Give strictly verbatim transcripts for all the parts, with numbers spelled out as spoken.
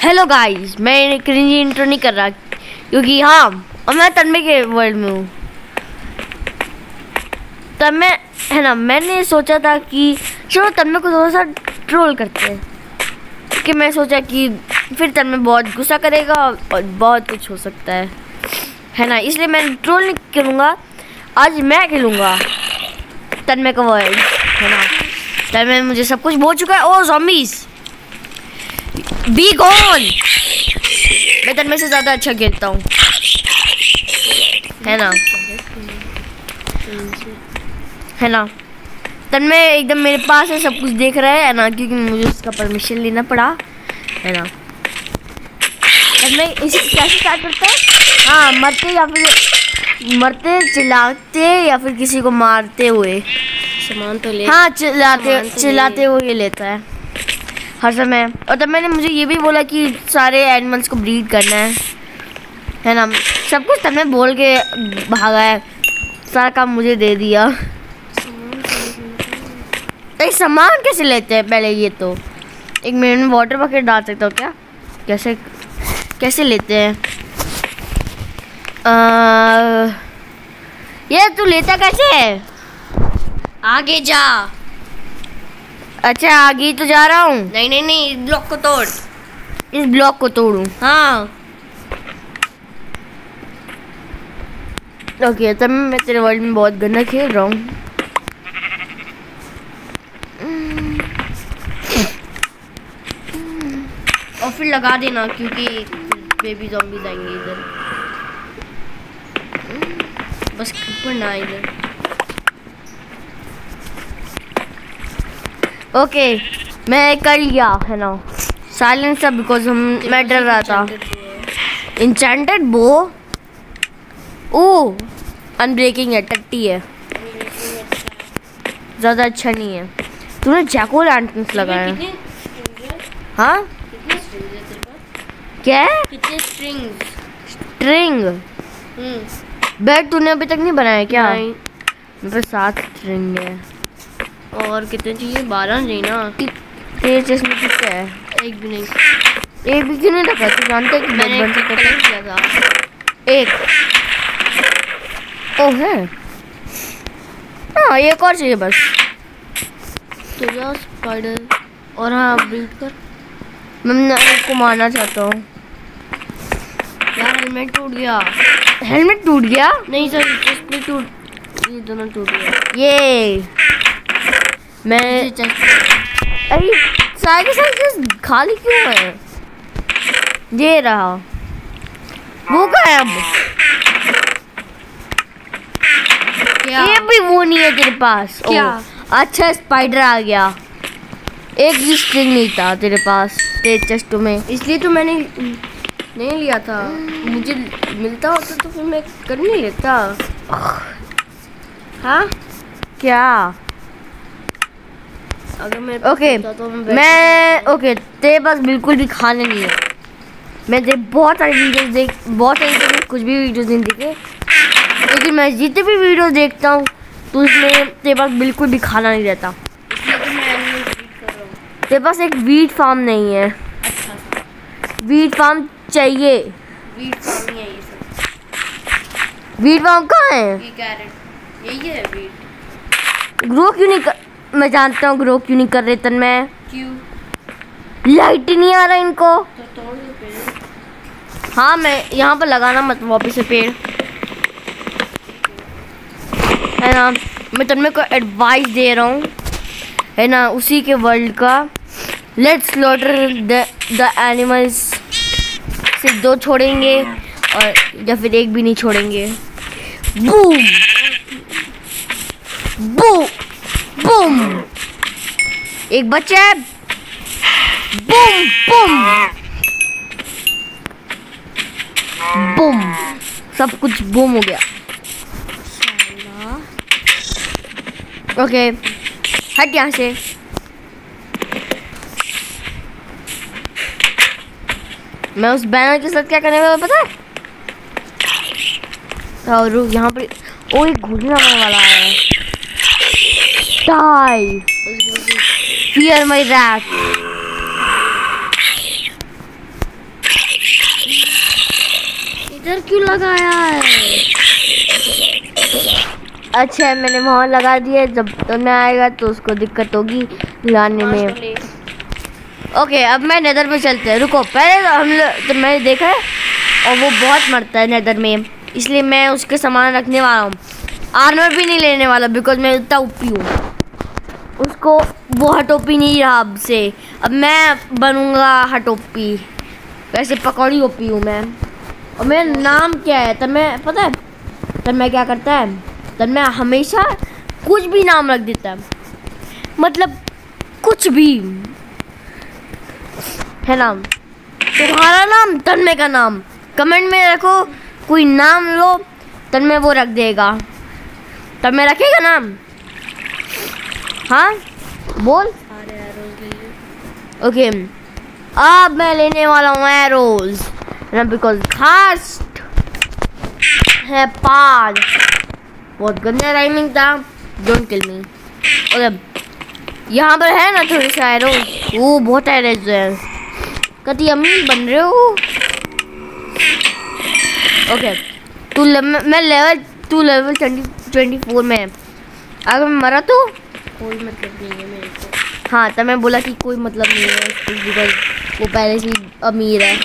Hello guys, मैं cringy intro नहीं कर रहा क्योंकि हाँ और मैं तन्मय के वर्ल्ड में हूँ। तब मैं है ना मैंने सोचा था कि चलो तन्मय को थोड़ा सा ट्रोल करते हैं कि मैं सोचा कि फिर तन्मय बहुत गुस्सा करेगा और बहुत कुछ हो सकता है है ना, इसलिए मैं ट्रोल नहीं करूँगा। आज मैं खेलूँगा तन्मय का वर्ल्ड है ना। तन्मय मुझे सब कुछ बोल चुका है। Oh zombies be gone. मैं तन्मय से ज़्यादा अच्छा खेलता हूँ है ना है ना। तन्मय एकदम मेरे पास है, सब कुछ देख रहा है ना, क्योंकि मुझे उसका परमिशन लेना पड़ा है ना। तन्मय इसे कैसे स्टार्ट करता है? हाँ, मरते या फिर मरते चिल्लाते या फिर किसी को मारते हुए सामान तो ले। हाँ चिल्लाते तो चिल्लाते हुए लेता है हर समय। और तब मैंने मुझे ये भी बोला कि सारे एनिमल्स को ब्रीड करना है है ना। सब कुछ तन्मय बोल के भागा है, सारा काम मुझे दे दिया। एक सामान कैसे लेते हैं पहले? ये तो एक मिनट में वाटर बकेट डाल सकता हूँ क्या? कैसे कैसे लेते हैं? आ, ये तू लेता कैसे है? आगे जा। अच्छा आगे तो जा रहा हूँ। नहीं नहीं नहीं, इस ब्लॉक को तोड़। इस ब्लॉक को तोड़ूं? हाँ ओके, तब मैं तेरे वर्ल्ड में बहुत गंदा खेल रहा हूँ। और फिर लगा देना क्योंकि बेबी ज़ॉम्बीज़ आएंगे इधर। बस ऊपर ना इधर। ओके मैं कर लिया है ना साइलेंस सब, बिकॉज हम मैं डर रहा था। इंचेंटेड बो ओ अनब्रेकिंग है, टट्टी है, ज़्यादा अच्छा नहीं है। तूने जैक ओ लैंटर्न्स लगाया? हाँ क्या है? कितने स्ट्रिंग्स? स्ट्रिंग बेड तूने अभी तक नहीं बनाया क्या? नहीं। मेरे पास सात स्ट्रिंग है। और कितने चाहिए? बारह चाहिए ना। तेरे चश्मे कितने है? एक भी नहीं। एक भी क्यों नहीं रखा? तू जानता है कि मैंने बन एक सकता कलेक्ट किया था। एक ओ है। हाँ एक और चाहिए बस। तो जा स्पाइडर। और हाँ ब्रीड कर। मैं आपको मारना चाहता हूँ यार, हेलमेट टूट गया। हेलमेट टूट गया? नहीं सर, चेस्ट भी टूट, ये दोनों टूट गया। ये मैं अरे सारे के सारे चीज़ खाली क्यों है? ये रहा। वो क्या है अब? क्या? ये भी वो नहीं है तेरे पास? क्या? ओ, अच्छा स्पाइडर आ गया। एक भी स्ट्रिंग नहीं था तेरे पास तेरे चेस्ट में, इसलिए तो मैंने नहीं लिया था। मुझे मिलता होता तो फिर मैं कर नहीं लेता। हाँ क्या? अगर मैं ओके तो मैं ओके तेरे पास बिल्कुल भी खाने नहीं है। मैं देख बहुत सारी वीडियोस देख बहुत सारी तो कुछ भी वीडियोस नहीं देखे, लेकिन मैं जितने भी वीडियोस देखता हूँ तो उसमें तेरे पास बिल्कुल भी खाना नहीं रहता। इसलिए तो मैं एनिमल ब्रीड कर रहा हूँ। तेरे पास एक वीट फार्म नहीं है। अच्छा सा वीट फार्म चाहिए। वीट फार्म ही है ये सब। वीट फार्म कहाँ है? ये कैरेट यही है वीट। ग्रो क्यों नहीं कर? मैं जानता हूँ ग्रो क्यों नहीं कर रहे तन्मय। क्यों? लाइट नहीं आ रहा इनको। तो तोड़ दो पेड़। हाँ मैं यहाँ पर लगाना मत वापस से पेड़ है ना। मैं तन्मय को एडवाइस दे रहा हूँ है ना, उसी के वर्ल्ड का। Let's slaughter the the animals. सिर्फ दो छोड़ेंगे और या फिर एक भी नहीं छोड़ेंगे। Boom boom boom. एक बच्चा है। Boom boom boom. सब कुछ बूम हो गया। ओके हट यहाँ से। मैं उस बैनर के साथ क्या करने वाला पता है? और यहाँ पर ओ एक घुसने वाला है। Die. Fear my wrath. इधर क्यों लगाया है? अच्छा मैंने वहाँ लगा दिया, जब तन्मय आएगा तो उसको दिक्कत होगी लाने में। ओके अब मैं नेदर में चलते हैं। रुको पहले हम लोग तो मैंने देखा है और वो बहुत मरता है नेदर में, इसलिए मैं उसके सामान रखने वाला हूँ। आर्मर भी नहीं लेने वाला बिकॉज मैं इतना ओपी हूँ। उसको वो हटोपी नहीं रहा अब से, अब मैं बनूंगा हटोपी। वैसे पकौड़ी ओपी हूँ मैं। और मेरा नाम क्या है तन्मय पता है? तन्मय क्या करता है? तन्मय हमेशा कुछ भी नाम रख देता है, मतलब कुछ भी है नाम। तुम्हारा नाम तन्मय का नाम कमेंट में रखो, कोई नाम लो तन्मय वो रख देगा। तन्मय रखेगा नाम? हाँ बोल। ओके अब मैं लेने वाला हूँ एरोज ना, बिकॉज खास है पाद। बहुत गंदा राइमिंग था, डोंट किल मी। और यहाँ पर है ना थोड़ी सा एरोज, वो बहुत एरोज है। कभी अमीर बन रहे हो? ओके तू मैं लेवल तू लेवल ट्वेंटी ट्वेंटी फोर में है। अगर मैं मरा तो कोई मतलब नहीं है मेरे को। हाँ तो मैं बोला कि कोई मतलब नहीं है बिकॉज वो पहले से ही अमीर है।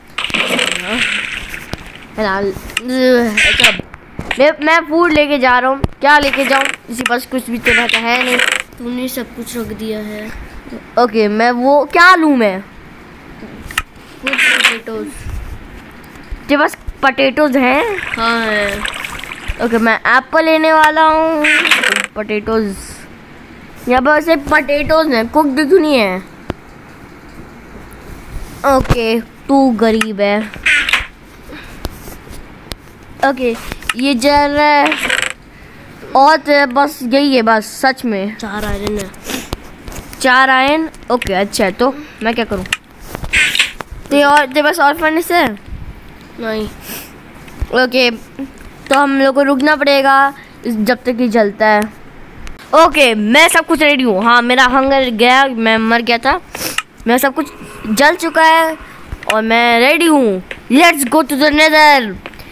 अच्छा मैं मैं फूड लेके जा रहा हूँ। क्या लेके जाऊँ? इसी पास कुछ भी तो रहता है नहीं। तूने सब कुछ रख दिया है। ओके मैं वो क्या लूँ? मैं कुछ पोटैटोज। तेरे पास पोटैटोज हैं? हाँ है। ओके मैं एप्पल लेने वाला हूँ। पोटैटोज यहाँ पर सिर्फ पोटैटोज हैं, कुक्ड क्यों नहीं है? ओके तू गरीब है। ओके ये जल रहा है और तेरे बस यही है बस? सच में चार आयरन है। चार आयरन? ओके अच्छा है तो मैं क्या करूँ? ते और तेरे पास और फर्नेस है? नहीं। ओके तो हम लोग को रुकना पड़ेगा जब तक ये जलता है। ओके मैं सब कुछ रेडी हूँ। हाँ मेरा हंगर गया, मैं मर गया था। मैं सब कुछ जल चुका है और मैं रेडी हूँ। Let's go to the nether.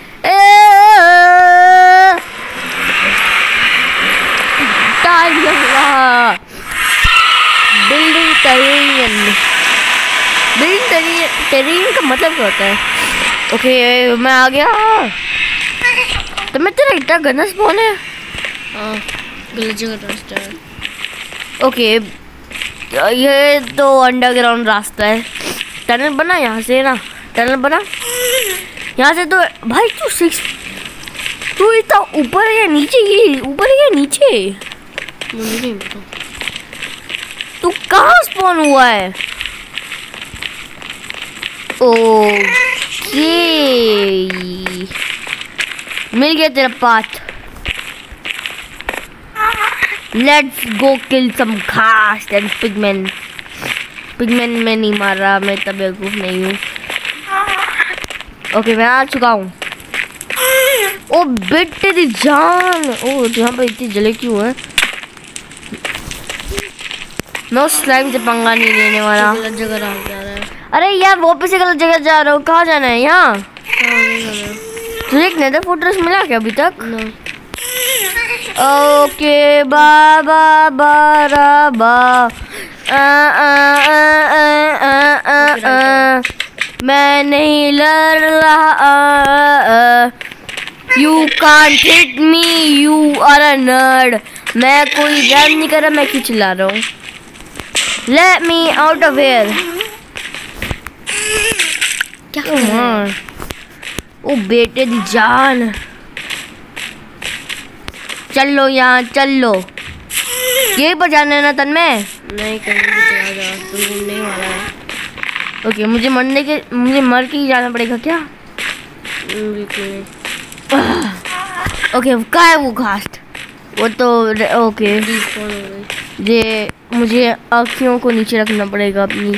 Building terrain. Building terrain का मतलब क्या होता है? ओके मैं आ गया। तो मैं तेरा इतना गंदा स्पॉन है। हाँ गलत जगह रास्ता है। ओके ये तो अंडरग्राउंड रास्ता है। टनल बना यहाँ से ना, टनल बना यहाँ से। तो भाई तू सिक्स तू इतना ऊपर है या नीचे? ये ऊपर है या नीचे? मुझे नहीं पता। तू कहाँ स्पॉन हुआ है? ओके मिल गया तेरा पाथ। लेट्स गो किल सम घास एंड पिगमेन। पिगमेन में नहीं मार रहा, मैं तब बेवकूफ नहीं हूँ। ओके मैं आ चुका हूँ। ओ बेटे दी जान। ओ यहाँ पर इतनी जले क्यों है? मैं उस स्लाइम से पंगा नहीं लेने वाला। गलत जगह जा रहा है। अरे यार वापस से गलत जगह जा रहा हूँ। कहाँ जाना है? यहाँ तुझे एक नेदर फोर्ट्रेस मिला क्या अभी तक? नहीं। ओके बाबा बारा बा आ, आ, आ, आ, आ, आ, आ, मैं नहीं लड़ रहा। You can't hit me, you are a nerd. मैं कोई रन नहीं कर रहा, मैं क्यों चिल्ला रहा हूँ? Let me out of here. क्या कर रहा है? ओ बेटे दी जान, चल लो यहाँ, चल लो। यही पर जाना है ना तन्मय? नहीं कहीं भी चला जा, तुम घूमने वाला है। ओके मुझे मरने के मुझे मर के ही जाना पड़ेगा क्या? बिल्कुल नहीं। ओके क्या है वो घास? वो तो ओके डिस्पॉन हो गई। ये मुझे आँखों को नीचे रखना पड़ेगा अपनी।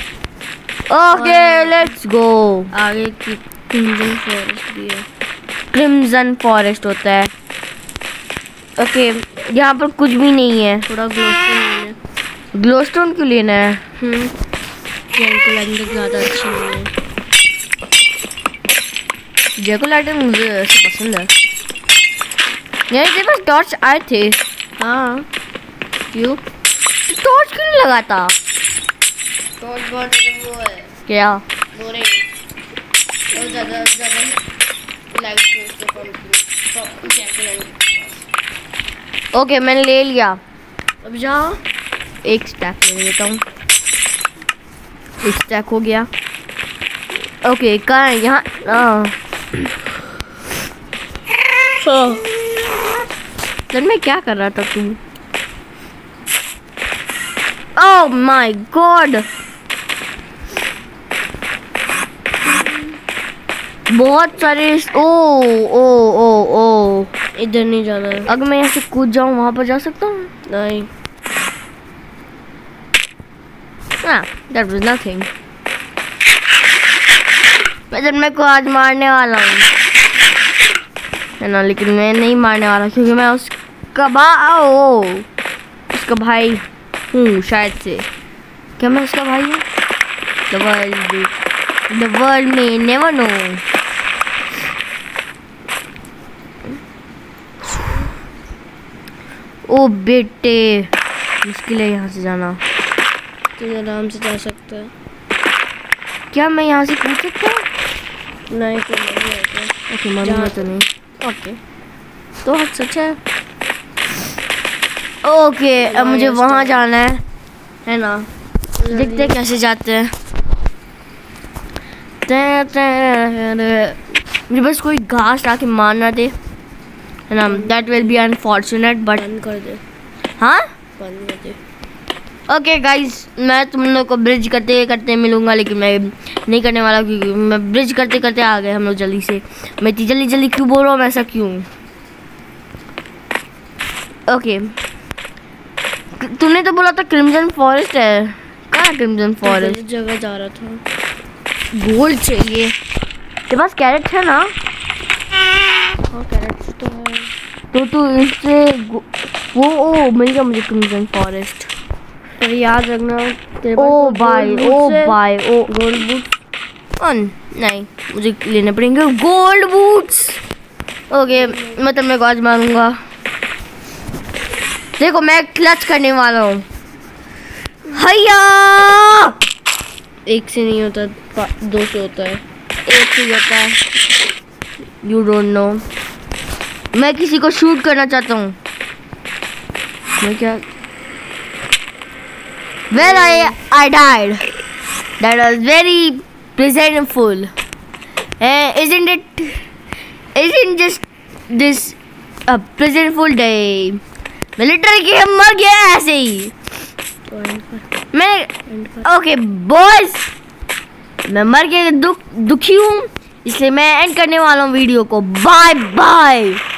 Okay let's go. आगे की क्रिम्जन फॉरेस्ट भी है। क्रिम्जन फॉरेस्ट होता है। ओके यहाँ पर कुछ भी नहीं है। थोड़ा ग्लोस्टोन लेना। ग्लोस्टोन क्यों लेना है? हम्म ये अंकल अंदर ज़्यादा अच्छी नहीं है। जैको लाइटर मुझे ऐसे पसंद है। यार तेरे पास टॉर्च आए थे? हाँ। क्यों टॉर्च क्यों नहीं लगाता? टॉर्च बहुत ज़्यादा वो है। क्या? बोरिंग। बहुत ज़्यादा ज़्यादा लाइट सोर्स तो कम तो जैको लाइटर। ओके मैंने ले लिया। अब जाओ एक स्टैक ले लेता हूँ। एक स्टैक हो गया। ओके कहाँ है? यहाँ। चल मैं क्या कर रहा था तू? ओह माय गॉड, बहुत सारे। ओ ओ ओ ओ इधर नहीं जाना है। अगर मैं यहाँ से कूद जाऊँ वहाँ पर जा सकता हूँ? नहीं। हाँ that was nothing। मैं जन्मे को आज मारने वाला हूँ है ना, लेकिन मैं नहीं मारने वाला क्योंकि मैं उसका भाई ओ उसका भाई हूँ शायद से। क्या मैं उसका भाई हूँ? The world the world may never know। ओ बेटे मुश्किल है यहाँ से जाना। तो आराम से जा सकता है। क्या मैं यहाँ से कूद सकता हूँ? नहीं तो नहीं होता। ओके मानूंगा तो नहीं। ओके तो सच है। ओके अब मुझे वहाँ जाना है है ना, देखते हैं कैसे जाते हैं। मुझे बस कोई घास लाके मार ना दे है ना, that will be unfortunate but. बंद कर दे। हाँ बंद कर दे। ओके गाइस मैं तुम लोग को ब्रिज करते करते मिलूंगा, लेकिन मैं नहीं करने वाला क्योंकि मैं ब्रिज करते करते आ गए हम लोग जल्दी से। मैं इतनी जल्दी जल्दी क्यों बोल रहा हूँ, ऐसा क्यों? ओके तुमने तो बोला था क्रिम्सन फॉरेस्ट है। कहाँ क्रिम्सन फॉरेस्ट? जगह जा रहा था। गोल्ड चाहिए। तेरे पास कैरेट है ना? हाँ कैरेट तो है। तो तू इससे वो ओ मिल गया मुझे क्रिम्सन फॉरेस्ट। पर याद रखना तेरे पास ओ तो भाई gold ओ boots है। भाई ओ गोल्ड बूट। ऑन नहीं मुझे लेने पड़ेंगे गोल्ड बूट्स। ओके मैं तुम्हें आज मारूंगा। देखो मैं क्लच करने वाला हूँ। हैया एक से नहीं होता, दो से होता है। एक से होता है। You don't know. मैं किसी को शूट करना चाहता हूँ। मैं क्या Well, I I died. That was very presentful. Uh, isn't it? Isn't just this a presentful day? मैं लिटरली कि हम मर गया ऐसे ही। मैं ओके बॉयज मैं मर के दुख दुखी हूँ, इसलिए मैं एंड करने वाला हूँ वीडियो को। Bye bye.